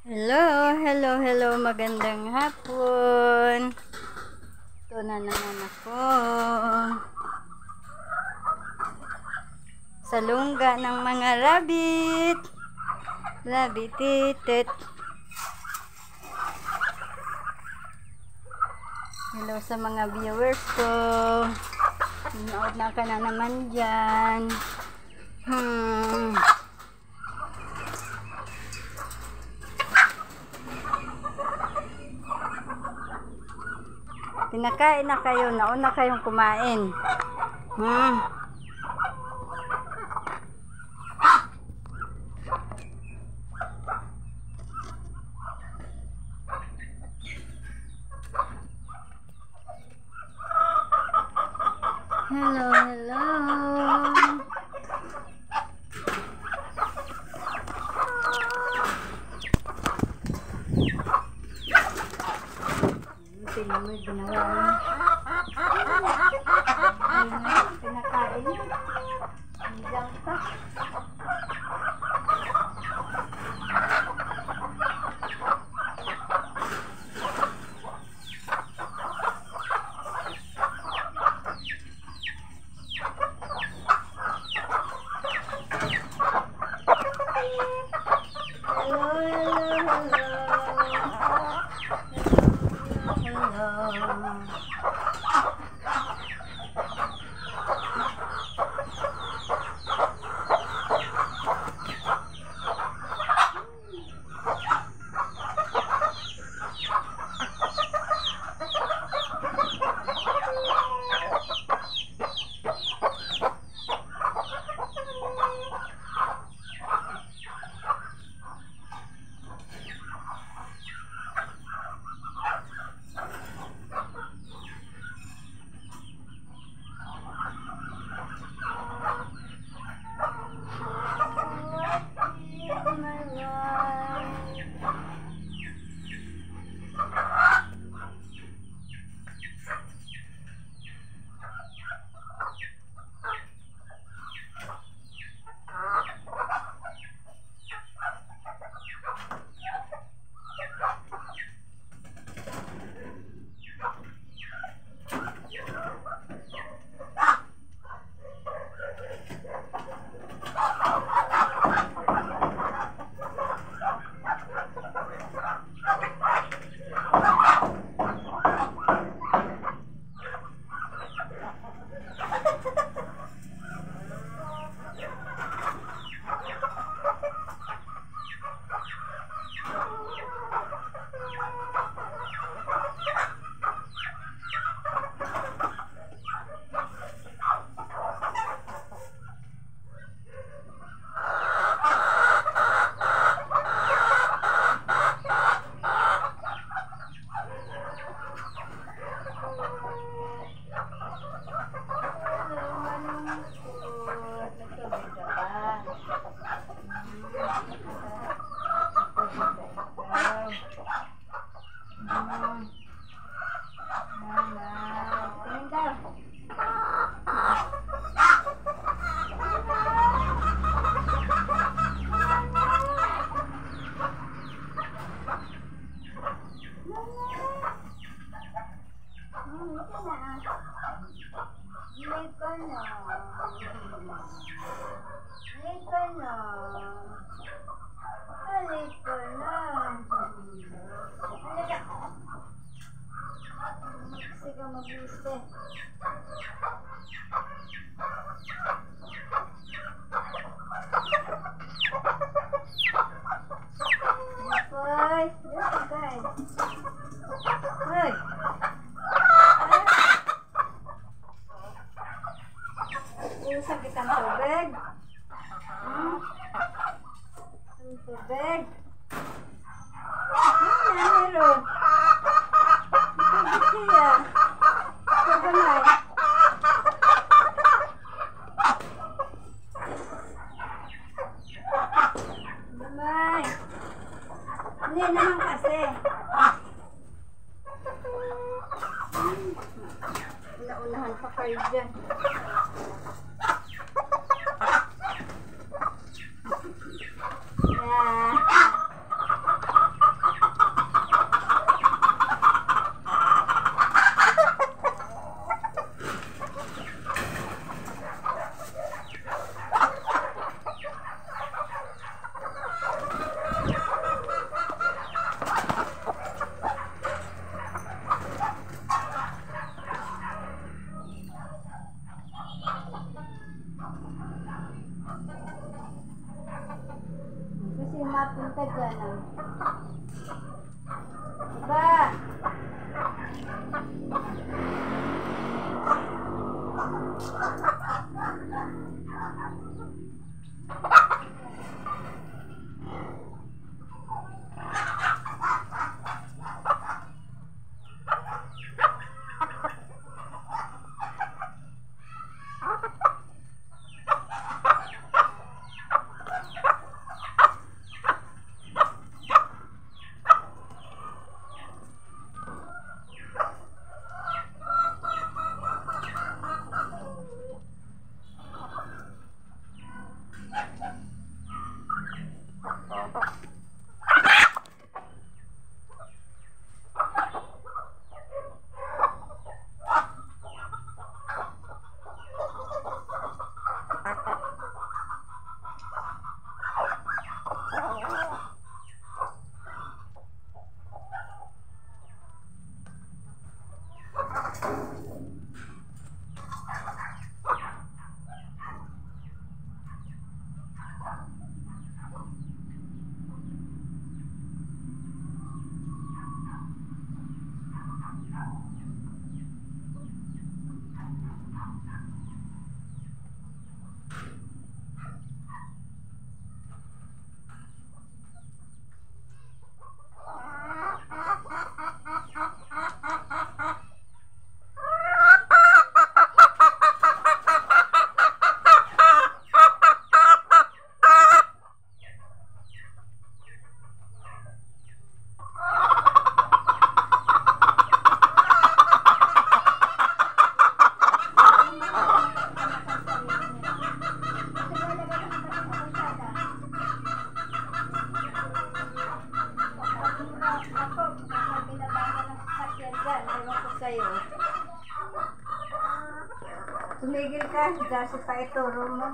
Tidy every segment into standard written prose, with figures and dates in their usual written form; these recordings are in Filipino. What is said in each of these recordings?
Hello, magandang hapon. Ito na naman ako sa lungga ng mga rabbit. Rabbit-itit. Hello sa mga viewers ko. Nood na ka na naman dyan. Pinakain na kayo, nauna kayong kumain. Hello. Tingnan mo yung ginawa mo. Pinakain. Hanggang pa. Sakit ang tubig. Ang tubig. Meron. Tubig siya. Kagamay. Kagamay. Hindi naman kasi. Naunahan pa kayo dyan. ka dyan ah. Diba? Tumigil ka, kasi pa ituro mo.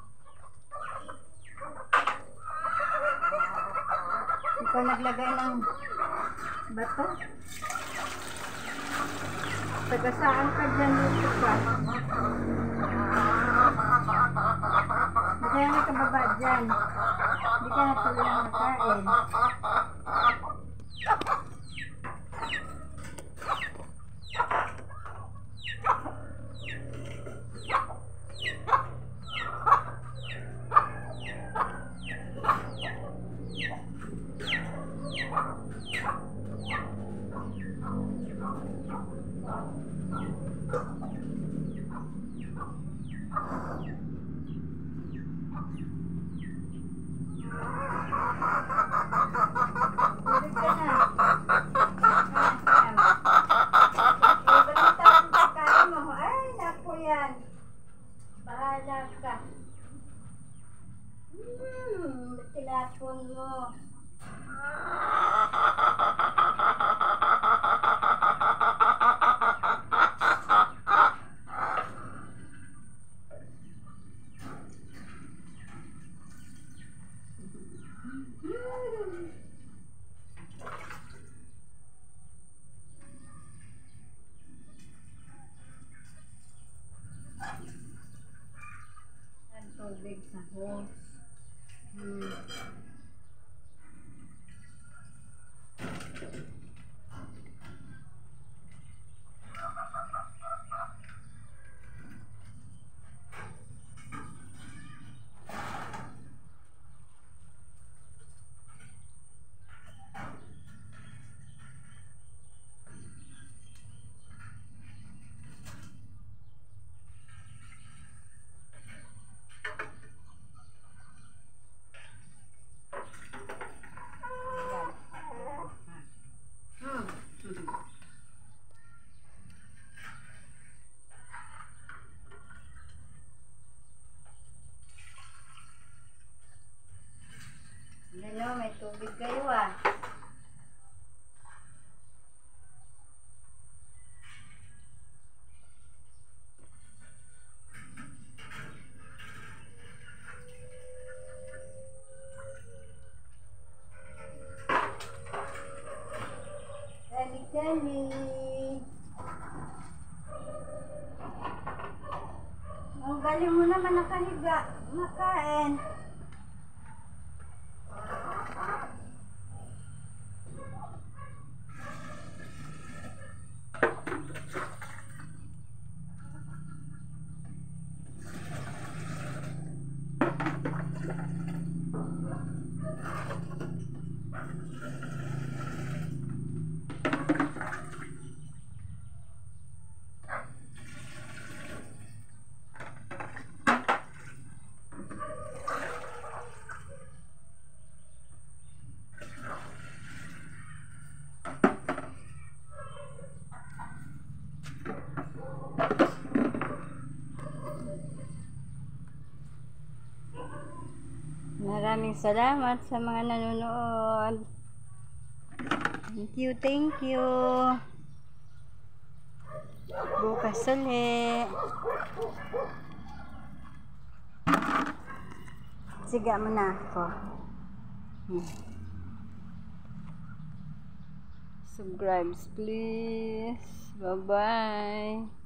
Ikaw naglagay ng bato. Tagasaan ka dyan dito ka. Hindi ka na kababa dyan. Hindi ka na tuloy ang nakain. Bahala ka. Tinapon mo. Tubig sa hose. Ano, may tubig kayo ah. Dali-dali. Ang galing mo naman nakahiga. Makain. Maraming salamat sa mga nanonood. Thank you, thank you. Bukas ulit. Siga mo na ako. Subscribe please. Bye-bye.